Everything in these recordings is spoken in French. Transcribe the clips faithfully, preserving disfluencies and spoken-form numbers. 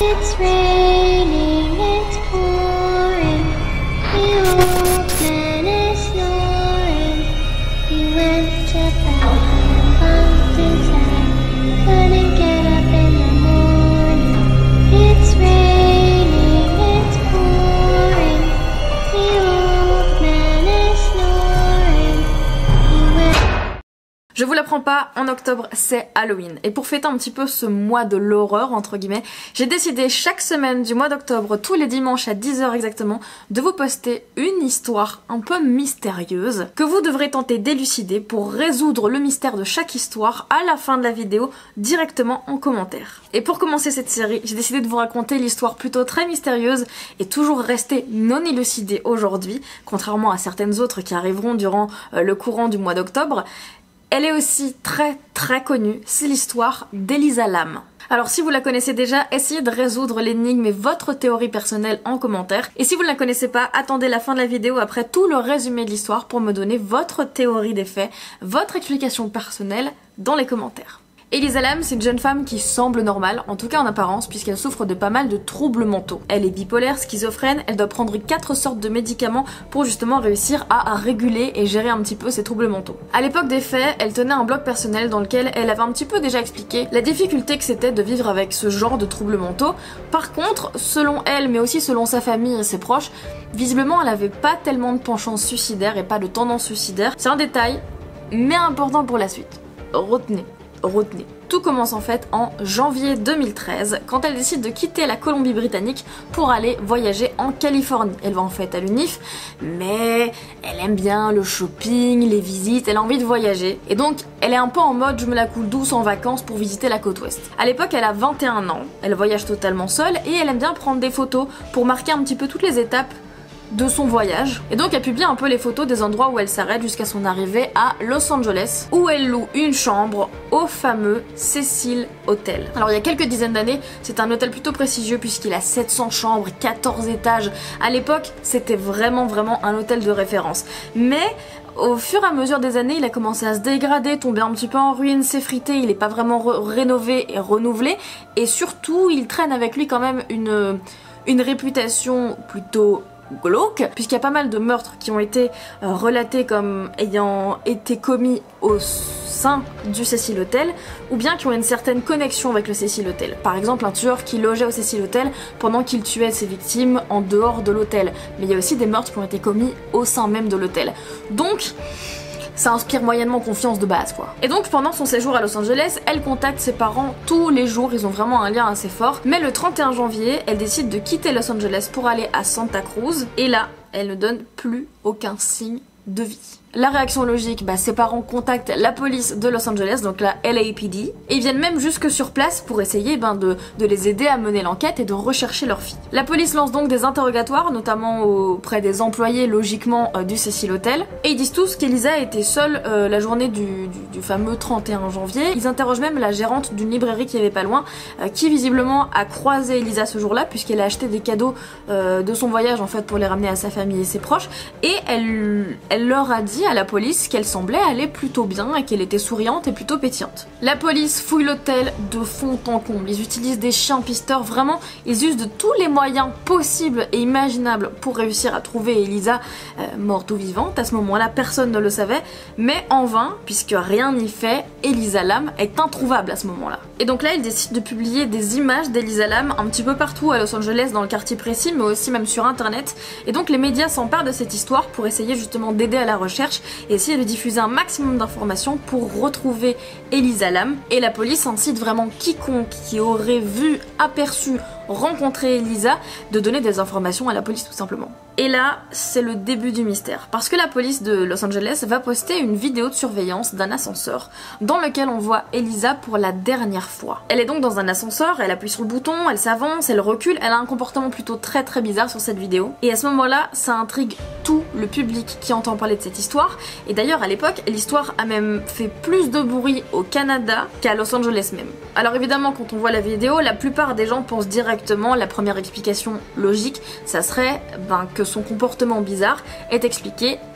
It's raining, it's pouring. The old man is snoring. He went to bed and bumped his head. Couldn't get up in the morning. It's raining, it's pouring. The old man is snoring. He went. Je vous l'apprends pas, en octobre c'est Halloween. Et pour fêter un petit peu ce mois de l'horreur, entre guillemets, j'ai décidé chaque semaine du mois d'octobre, tous les dimanches à dix heures exactement, de vous poster une histoire un peu mystérieuse que vous devrez tenter d'élucider pour résoudre le mystère de chaque histoire à la fin de la vidéo directement en commentaire. Et pour commencer cette série, j'ai décidé de vous raconter l'histoire plutôt très mystérieuse et toujours restée non élucidée aujourd'hui, contrairement à certaines autres qui arriveront durant euh, le courant du mois d'octobre. Elle est aussi très très connue, c'est l'histoire d'Elisa Lam. Alors si vous la connaissez déjà, essayez de résoudre l'énigme et votre théorie personnelle en commentaire. Et si vous ne la connaissez pas, attendez la fin de la vidéo après tout le résumé de l'histoire pour me donner votre théorie des faits, votre explication personnelle dans les commentaires. Elisa Lam, c'est une jeune femme qui semble normale, en tout cas en apparence, puisqu'elle souffre de pas mal de troubles mentaux. Elle est bipolaire, schizophrène, elle doit prendre quatre sortes de médicaments pour justement réussir à, à réguler et gérer un petit peu ses troubles mentaux. À l'époque des faits, elle tenait un blog personnel dans lequel elle avait un petit peu déjà expliqué la difficulté que c'était de vivre avec ce genre de troubles mentaux. Par contre, selon elle, mais aussi selon sa famille et ses proches, visiblement elle avait pas tellement de penchant suicidaire et pas de tendance suicidaire. C'est un détail, mais important pour la suite. Retenez. Retenez. Tout commence en fait en janvier deux mille treize quand elle décide de quitter la Colombie-Britannique pour aller voyager en Californie. Elle va en fait à l'U N I F, mais elle aime bien le shopping, les visites, elle a envie de voyager. Et donc elle est un peu en mode je me la coule douce en vacances pour visiter la côte ouest. À l'époque elle a vingt et un ans, elle voyage totalement seule et elle aime bien prendre des photos pour marquer un petit peu toutes les étapes de son voyage. Et donc elle publie un peu les photos des endroits où elle s'arrête jusqu'à son arrivée à Los Angeles, où elle loue une chambre au fameux Cecil Hotel. Alors il y a quelques dizaines d'années, c'est un hôtel plutôt prestigieux puisqu'il a sept cents chambres, quatorze étages. À l'époque, c'était vraiment vraiment un hôtel de référence. Mais au fur et à mesure des années, il a commencé à se dégrader, tomber un petit peu en ruine, s'effriter, il n'est pas vraiment rénové et renouvelé. Et surtout, il traîne avec lui quand même une, une réputation plutôt glauque, puisqu'il y a pas mal de meurtres qui ont été euh, relatés comme ayant été commis au sein du Cecil Hotel, ou bien qui ont une certaine connexion avec le Cecil Hotel. Par exemple, un tueur qui logeait au Cecil Hotel pendant qu'il tuait ses victimes en dehors de l'hôtel. Mais il y a aussi des meurtres qui ont été commis au sein même de l'hôtel. Donc ça inspire moyennement confiance de base quoi. Et donc pendant son séjour à Los Angeles, elle contacte ses parents tous les jours, ils ont vraiment un lien assez fort. Mais le trente et un janvier, elle décide de quitter Los Angeles pour aller à Santa Cruz. Et là, elle ne donne plus aucun signe de vie. La réaction logique, bah, ses parents contactent la police de Los Angeles, donc la L A P D, et ils viennent même jusque sur place pour essayer ben, de, de les aider à mener l'enquête et de rechercher leur fille. La police lance donc des interrogatoires, notamment auprès des employés logiquement euh, du Cecil Hotel, et ils disent tous qu'Elisa était seule euh, la journée du, du, du fameux trente et un janvier. Ils interrogent même la gérante d'une librairie qui avait pas loin, euh, qui visiblement a croisé Elisa ce jour-là, puisqu'elle a acheté des cadeaux euh, de son voyage en fait pour les ramener à sa famille et ses proches, et elle, elle leur a dit à la police qu'elle semblait aller plutôt bien et qu'elle était souriante et plutôt pétillante. La police fouille l'hôtel de fond en comble, ils utilisent des chiens pisteurs, vraiment ils usent de tous les moyens possibles et imaginables pour réussir à trouver Elisa euh, morte ou vivante. À ce moment-là, personne ne le savait, mais en vain, puisque rien n'y fait, Elisa Lam est introuvable à ce moment-là. Et donc là, ils décident de publier des images d'Elisa Lam un petit peu partout à Los Angeles, dans le quartier précis, mais aussi même sur internet. Et donc les médias s'emparent de cette histoire pour essayer justement d'aider à la recherche et essayer de diffuser un maximum d'informations pour retrouver Elisa Lam. Et la police incite vraiment quiconque qui aurait vu, aperçu, rencontrer Elisa de donner des informations à la police tout simplement. Et là, c'est le début du mystère, parce que la police de Los Angeles va poster une vidéo de surveillance d'un ascenseur dans lequel on voit Elisa pour la dernière fois. Elle est donc dans un ascenseur, elle appuie sur le bouton, elle s'avance, elle recule, elle a un comportement plutôt très très bizarre sur cette vidéo. Et à ce moment-là, ça intrigue tout le public qui entend parler de cette histoire. Et d'ailleurs, à l'époque, l'histoire a même fait plus de bruit au Canada qu'à Los Angeles même. Alors évidemment, quand on voit la vidéo, la plupart des gens pensent directement, la première explication logique, ça serait ben, que son comportement bizarre est expliqué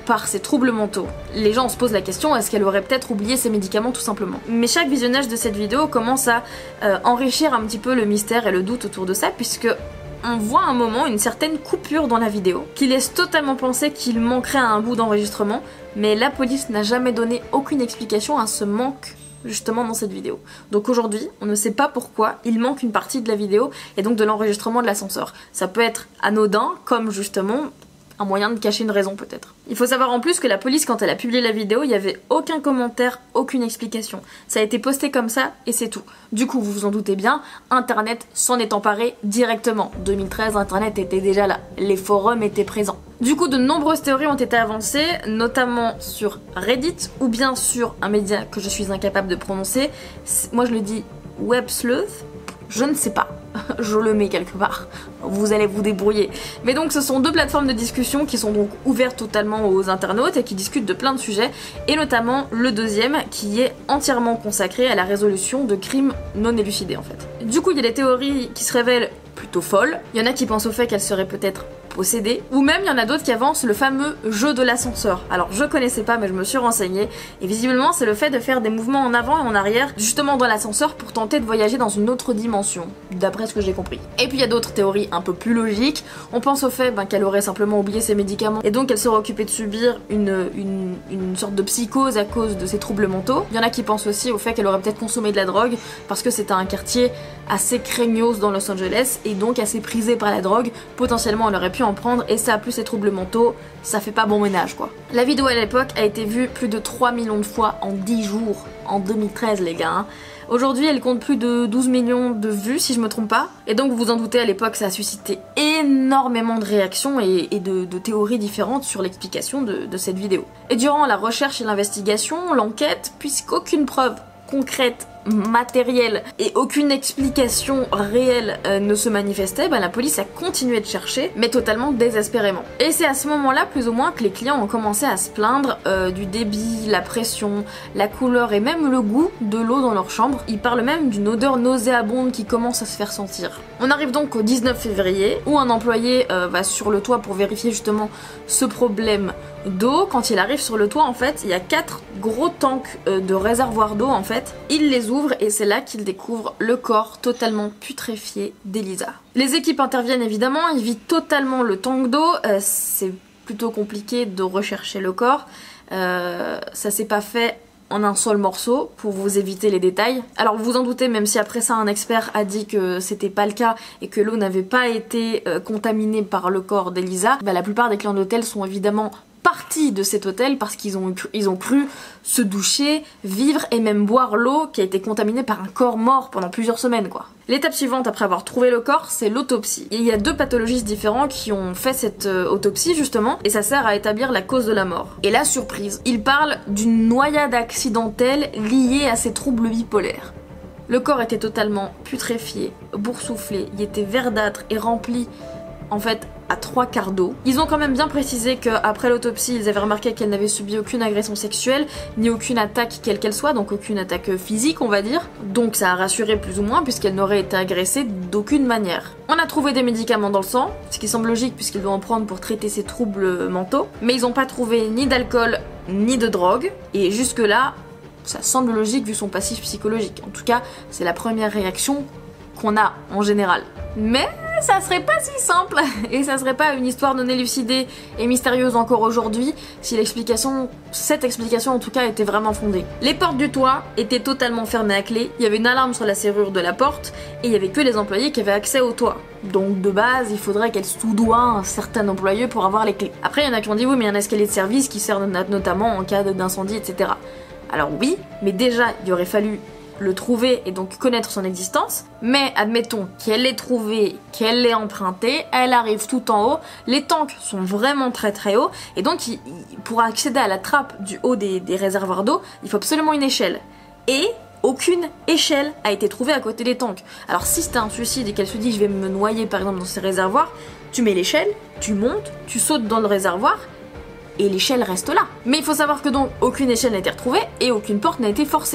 par ses troubles mentaux. Les gens se posent la question, est-ce qu'elle aurait peut-être oublié ses médicaments tout simplement? Mais chaque visionnage de cette vidéo commence à euh, enrichir un petit peu le mystère et le doute autour de ça, puisque on voit un moment une certaine coupure dans la vidéo qui laisse totalement penser qu'il manquerait à un bout d'enregistrement, mais la police n'a jamais donné aucune explication à ce manque justement dans cette vidéo. Donc aujourd'hui, on ne sait pas pourquoi il manque une partie de la vidéo et donc de l'enregistrement de l'ascenseur. Ça peut être anodin, comme justement un moyen de cacher une raison peut-être. Il faut savoir en plus que la police, quand elle a publié la vidéo, il n'y avait aucun commentaire, aucune explication. Ça a été posté comme ça et c'est tout. Du coup, vous vous en doutez bien, Internet s'en est emparé directement. deux mille treize, Internet était déjà là. Les forums étaient présents. Du coup, de nombreuses théories ont été avancées, notamment sur Reddit ou bien sur un média que je suis incapable de prononcer. Moi, je le dis Web Sleuth. Je ne sais pas, je le mets quelque part, vous allez vous débrouiller. Mais donc ce sont deux plateformes de discussion qui sont donc ouvertes totalement aux internautes et qui discutent de plein de sujets, et notamment le deuxième qui est entièrement consacré à la résolution de crimes non élucidés en fait. Du coup il y a des théories qui se révèlent plutôt folles, il y en a qui pensent au fait qu'elle serait peut-être possédée, ou même il y en a d'autres qui avancent le fameux jeu de l'ascenseur. Alors je connaissais pas mais je me suis renseignée, et visiblement c'est le fait de faire des mouvements en avant et en arrière justement dans l'ascenseur pour tenter de voyager dans une autre dimension, d'après ce que j'ai compris. Et puis il y a d'autres théories un peu plus logiques, on pense au fait ben, qu'elle aurait simplement oublié ses médicaments et donc elle serait occupée de subir une, une, une sorte de psychose à cause de ses troubles mentaux. Il y en a qui pensent aussi au fait qu'elle aurait peut-être consommé de la drogue parce que c'était un quartier assez craignos dans Los Angeles et donc assez prisé par la drogue, potentiellement elle aurait pu en prendre et ça plus ses troubles mentaux, ça fait pas bon ménage quoi. La vidéo à l'époque a été vue plus de trois millions de fois en dix jours, en deux mille treize les gars. Hein. Aujourd'hui elle compte plus de douze millions de vues si je me trompe pas, et donc vous vous en doutez à l'époque ça a suscité énormément de réactions et, et de, de théories différentes sur l'explication de, de cette vidéo. Et durant la recherche et l'investigation, l'enquête, puisqu'aucune preuve concrète, matérielle et aucune explication réelle euh, ne se manifestait, bah, la police a continué de chercher, mais totalement désespérément. Et c'est à ce moment-là, plus ou moins, que les clients ont commencé à se plaindre euh, du débit, la pression, la couleur et même le goût de l'eau dans leur chambre. Ils parlent même d'une odeur nauséabonde qui commence à se faire sentir. On arrive donc au dix-neuf février, où un employé euh, va sur le toit pour vérifier justement ce problème d'eau. Quand il arrive sur le toit, en fait, il y a quatre gros tanks euh, de réservoirs d'eau, en fait. Il les ouvre et c'est là qu'il découvre le corps totalement putréfié d'Elisa. Les équipes interviennent évidemment, ils vident totalement le tank d'eau, euh, c'est plutôt compliqué de rechercher le corps, euh, ça s'est pas fait en un seul morceau pour vous éviter les détails. Alors vous vous en doutez, même si après ça un expert a dit que c'était pas le cas et que l'eau n'avait pas été euh, contaminée par le corps d'Elisa, bah, la plupart des clients d'hôtel sont évidemment partie de cet hôtel parce qu'ils ont, ils ont cru se doucher, vivre et même boire l'eau qui a été contaminée par un corps mort pendant plusieurs semaines quoi. L'étape suivante après avoir trouvé le corps, c'est l'autopsie. Il y a deux pathologistes différents qui ont fait cette euh, autopsie justement et ça sert à établir la cause de la mort. Et la surprise, ils parlent d'une noyade accidentelle liée à ces troubles bipolaires. Le corps était totalement putréfié, boursouflé, il était verdâtre et rempli en fait à trois quarts d'eau. Ils ont quand même bien précisé qu'après l'autopsie, ils avaient remarqué qu'elle n'avait subi aucune agression sexuelle, ni aucune attaque quelle qu'elle soit, donc aucune attaque physique on va dire. Donc ça a rassuré plus ou moins puisqu'elle n'aurait été agressée d'aucune manière. On a trouvé des médicaments dans le sang, ce qui semble logique puisqu'il doit en prendre pour traiter ses troubles mentaux, mais ils n'ont pas trouvé ni d'alcool ni de drogue, et jusque là, ça semble logique vu son passif psychologique. En tout cas, c'est la première réaction qu'on a en général. Mais ça serait pas si simple et ça serait pas une histoire non élucidée et mystérieuse encore aujourd'hui si l'explication, cette explication en tout cas était vraiment fondée. Les portes du toit étaient totalement fermées à clé, il y avait une alarme sur la serrure de la porte et il y avait que les employés qui avaient accès au toit. Donc de base, il faudrait qu'elle soudoie un certain employé pour avoir les clés. Après, il y en a qui ont dit oui, mais il y a un escalier de service qui sert notamment en cas d'incendie, et cetera. Alors oui, mais déjà, il aurait fallu le trouver et donc connaître son existence, mais admettons qu'elle l'ait trouvé, qu'elle l'ait emprunté, elle arrive tout en haut, les tanks sont vraiment très très hauts, et donc il, il, pour accéder à la trappe du haut des, des réservoirs d'eau, il faut absolument une échelle. Et aucune échelle a été trouvée à côté des tanks. Alors si c'est un suicide et qu'elle se dit je vais me noyer par exemple dans ces réservoirs, tu mets l'échelle, tu montes, tu sautes dans le réservoir, et l'échelle reste là. Mais il faut savoir que donc aucune échelle n'a été retrouvée et aucune porte n'a été forcée.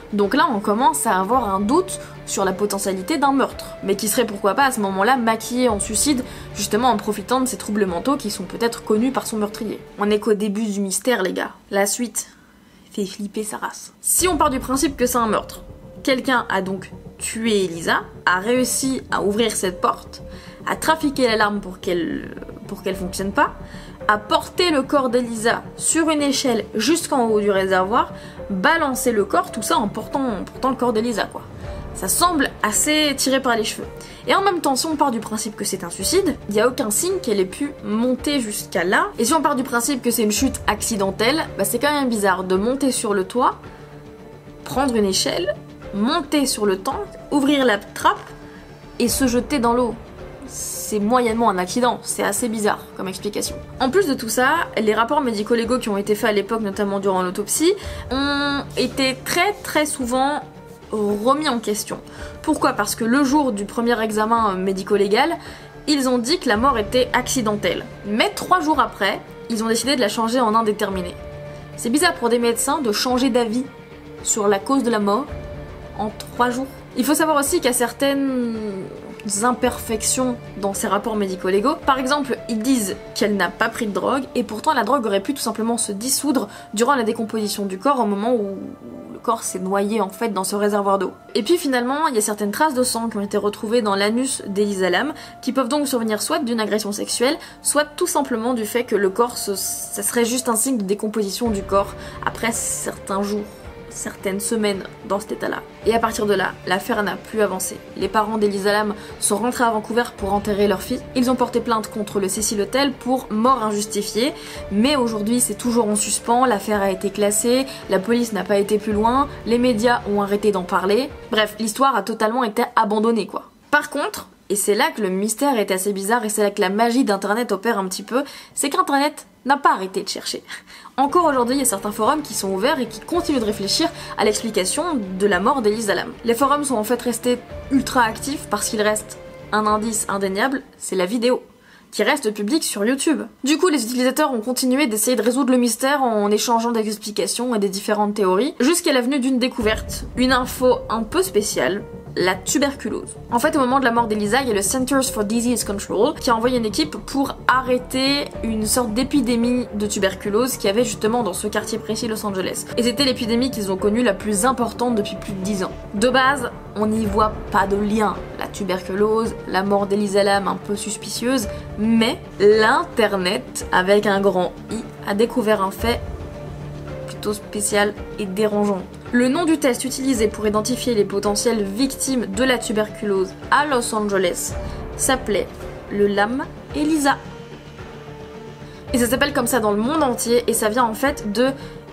Donc là on commence à avoir un doute sur la potentialité d'un meurtre, mais qui serait pourquoi pas à ce moment-là maquillé en suicide, justement en profitant de ses troubles mentaux qui sont peut-être connus par son meurtrier. On est qu'au début du mystère les gars, la suite fait flipper sa race. Si on part du principe que c'est un meurtre, quelqu'un a donc tué Elisa, a réussi à ouvrir cette porte, a trafiqué l'alarme pour qu'elle pour qu'elle fonctionne pas, a porté le corps d'Elisa sur une échelle jusqu'en haut du réservoir, balancé le corps, tout ça en portant, en portant le corps d'Elisa quoi. Ça semble assez tiré par les cheveux. Et en même temps, si on part du principe que c'est un suicide, il n'y a aucun signe qu'elle ait pu monter jusqu'à là. Et si on part du principe que c'est une chute accidentelle, bah c'est quand même bizarre de monter sur le toit, prendre une échelle, monter sur le tank, ouvrir la trappe et se jeter dans l'eau. C'est moyennement un accident, c'est assez bizarre comme explication. En plus de tout ça, les rapports médico-légaux qui ont été faits à l'époque, notamment durant l'autopsie, ont été très très souvent remis en question. Pourquoi? Parce que le jour du premier examen médico-légal, ils ont dit que la mort était accidentelle. Mais trois jours après, ils ont décidé de la changer en indéterminée. C'est bizarre pour des médecins de changer d'avis sur la cause de la mort en trois jours. Il faut savoir aussi qu'il y a certaines imperfections dans ces rapports médico-légaux. Par exemple, ils disent qu'elle n'a pas pris de drogue, et pourtant la drogue aurait pu tout simplement se dissoudre durant la décomposition du corps au moment où le corps s'est noyé en fait dans ce réservoir d'eau. Et puis finalement, il y a certaines traces de sang qui ont été retrouvées dans l'anus d'Elisa Lam, qui peuvent donc survenir soit d'une agression sexuelle, soit tout simplement du fait que le corps, ce, ça serait juste un signe de décomposition du corps après certains jours, certaines semaines dans cet état-là. Et à partir de là, l'affaire n'a plus avancé. Les parents d'Elisa Lam sont rentrés à Vancouver pour enterrer leur fille. Ils ont porté plainte contre le Cecil Hotel pour mort injustifiée, mais aujourd'hui c'est toujours en suspens, l'affaire a été classée, la police n'a pas été plus loin, les médias ont arrêté d'en parler. Bref, l'histoire a totalement été abandonnée quoi. Par contre, et c'est là que le mystère est assez bizarre et c'est là que la magie d'internet opère un petit peu, c'est qu'internet n'a pas arrêté de chercher. Encore aujourd'hui, il y a certains forums qui sont ouverts et qui continuent de réfléchir à l'explication de la mort d'Elisa Lam. Les forums sont en fait restés ultra actifs parce qu'il reste un indice indéniable, c'est la vidéo, qui reste publique sur YouTube. Du coup, les utilisateurs ont continué d'essayer de résoudre le mystère en échangeant des explications et des différentes théories, jusqu'à la venue d'une découverte, une info un peu spéciale, la tuberculose. En fait, au moment de la mort d'Elisa, il y a le Centers for Disease Control qui a envoyé une équipe pour arrêter une sorte d'épidémie de tuberculose qu'il y avait justement dans ce quartier précis Los Angeles. Et c'était l'épidémie qu'ils ont connue la plus importante depuis plus de dix ans. De base, on n'y voit pas de lien. La tuberculose, la mort d'Elisa Lam un peu suspicieuse, mais l'internet, avec un grand I, a découvert un fait plutôt spécial et dérangeant. Le nom du test utilisé pour identifier les potentielles victimes de la tuberculose à Los Angeles s'appelait le Lam Elisa. Et ça s'appelle comme ça dans le monde entier et ça vient en fait de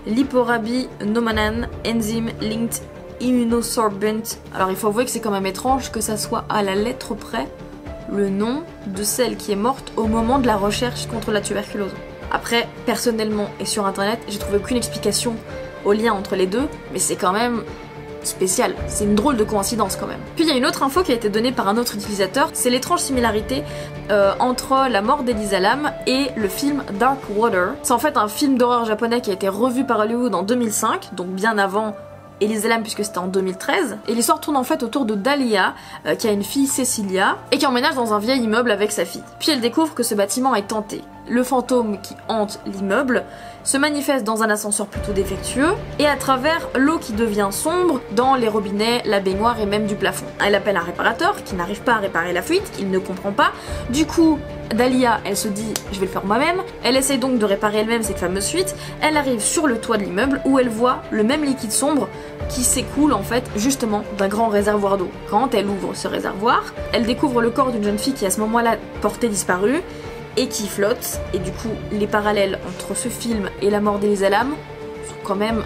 l'hyporabinomanane enzyme linked immunosorbent. Alors il faut avouer que c'est quand même étrange que ça soit à la lettre près le nom de celle qui est morte au moment de la recherche contre la tuberculose. Après, personnellement et sur internet, j'ai trouvé aucune explication au lien entre les deux, mais c'est quand même spécial, c'est une drôle de coïncidence quand même. Puis il y a une autre info qui a été donnée par un autre utilisateur, c'est l'étrange similarité euh, entre la mort d'Elisa Lam et le film Dark Water. C'est en fait un film d'horreur japonais qui a été revu par Hollywood en deux mille cinq, donc bien avant Elisa Lam puisque c'était en deux mille treize, et l'histoire tourne en fait autour de Dahlia, euh, qui a une fille Cecilia, et qui emménage dans un vieil immeuble avec sa fille. Puis elle découvre que ce bâtiment est hanté. Le fantôme qui hante l'immeuble se manifeste dans un ascenseur plutôt défectueux et à travers l'eau qui devient sombre dans les robinets, la baignoire et même du plafond. Elle appelle un réparateur qui n'arrive pas à réparer la fuite, il ne comprend pas. Du coup, Dahlia, elle se dit je vais le faire moi-même. Elle essaye donc de réparer elle-même cette fameuse fuite. Elle arrive sur le toit de l'immeuble où elle voit le même liquide sombre qui s'écoule en fait justement d'un grand réservoir d'eau. Quand elle ouvre ce réservoir, elle découvre le corps d'une jeune fille qui à ce moment-là portait disparu et qui flotte, et du coup les parallèles entre ce film et la mort d'Elisa Lam sont quand même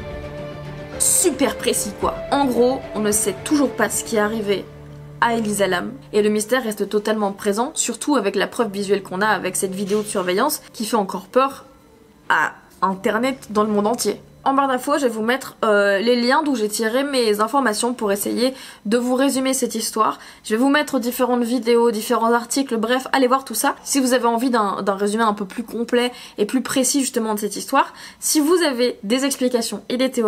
super précis quoi. En gros, on ne sait toujours pas ce qui est arrivé à Elisa Lam, et le mystère reste totalement présent, surtout avec la preuve visuelle qu'on a avec cette vidéo de surveillance qui fait encore peur à internet dans le monde entier. En barre d'infos, je vais vous mettre euh, les liens d'où j'ai tiré mes informations pour essayer de vous résumer cette histoire. Je vais vous mettre différentes vidéos, différents articles, bref, allez voir tout ça. Si vous avez envie d'un d'un résumé un peu plus complet et plus précis justement de cette histoire, si vous avez des explications et des théories,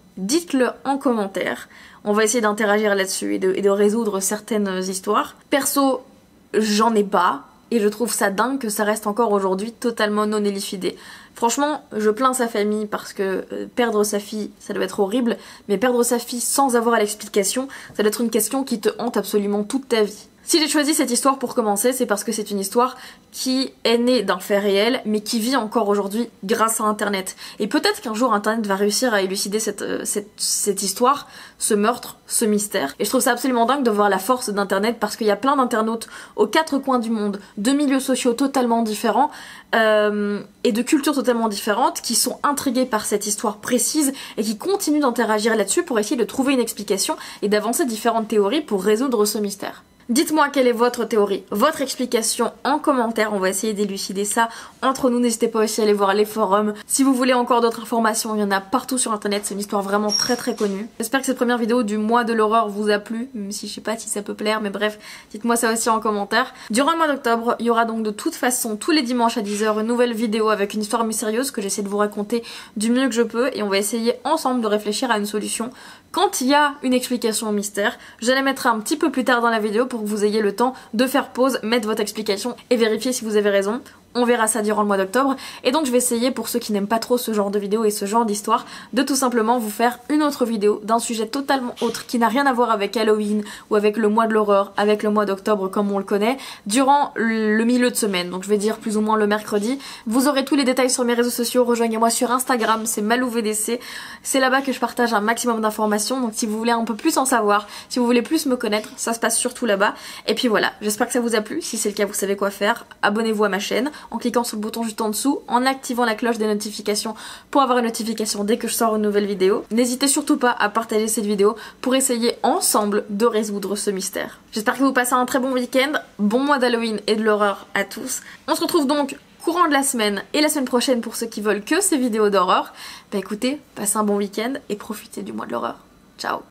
dites-le en commentaire. On va essayer d'interagir là-dessus et de, et de résoudre certaines histoires. Perso, j'en ai pas. Et je trouve ça dingue que ça reste encore aujourd'hui totalement non élucidé. Franchement, je plains sa famille parce que euh, perdre sa fille, ça doit être horrible. Mais perdre sa fille sans avoir l'explication, ça doit être une question qui te hante absolument toute ta vie. Si j'ai choisi cette histoire pour commencer, c'est parce que c'est une histoire qui est née d'un fait réel, mais qui vit encore aujourd'hui grâce à Internet. Et peut-être qu'un jour Internet va réussir à élucider cette, euh, cette, cette histoire, ce meurtre, ce mystère. Et je trouve ça absolument dingue de voir la force d'Internet parce qu'il y a plein d'internautes aux quatre coins du monde, de milieux sociaux totalement différents euh, et de cultures totalement différentes qui sont intrigués par cette histoire précise et qui continuent d'interagir là-dessus pour essayer de trouver une explication et d'avancer différentes théories pour résoudre ce mystère. Dites-moi quelle est votre théorie, votre explication en commentaire, on va essayer d'élucider ça entre nous, n'hésitez pas aussi à aller voir les forums. Si vous voulez encore d'autres informations, il y en a partout sur internet, c'est une histoire vraiment très très connue. J'espère que cette première vidéo du mois de l'horreur vous a plu, même si je sais pas si ça peut plaire, mais bref, dites-moi ça aussi en commentaire. Durant le mois d'octobre, il y aura donc de toute façon tous les dimanches à dix heures une nouvelle vidéo avec une histoire mystérieuse que j'essaie de vous raconter du mieux que je peux et on va essayer ensemble de réfléchir à une solution. Quand il y a une explication au mystère, je la mettrai un petit peu plus tard dans la vidéo pour que vous ayez le temps de faire pause, mettre votre explication et vérifier si vous avez raison. On verra ça durant le mois d'octobre. Et donc je vais essayer, pour ceux qui n'aiment pas trop ce genre de vidéo et ce genre d'histoire, de tout simplement vous faire une autre vidéo d'un sujet totalement autre qui n'a rien à voir avec Halloween ou avec le mois de l'horreur, avec le mois d'octobre comme on le connaît, durant le milieu de semaine. Donc je vais dire plus ou moins le mercredi. Vous aurez tous les détails sur mes réseaux sociaux. Rejoignez-moi sur Instagram, c'est malouVDC. C'est là-bas que je partage un maximum d'informations. Donc si vous voulez un peu plus en savoir, si vous voulez plus me connaître, ça se passe surtout là-bas. Et puis voilà, j'espère que ça vous a plu. Si c'est le cas, vous savez quoi faire. Abonnez-vous à ma chaîne en cliquant sur le bouton juste en dessous, en activant la cloche des notifications pour avoir une notification dès que je sors une nouvelle vidéo. N'hésitez surtout pas à partager cette vidéo pour essayer ensemble de résoudre ce mystère. J'espère que vous passez un très bon week-end, bon mois d'Halloween et de l'horreur à tous. On se retrouve donc courant de la semaine et la semaine prochaine pour ceux qui veulent que ces vidéos d'horreur. Bah écoutez, passez un bon week-end et profitez du mois de l'horreur. Ciao!